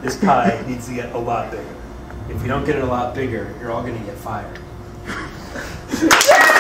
this pie needs to get a lot bigger. If you don't get it a lot bigger, you're all going to get fired.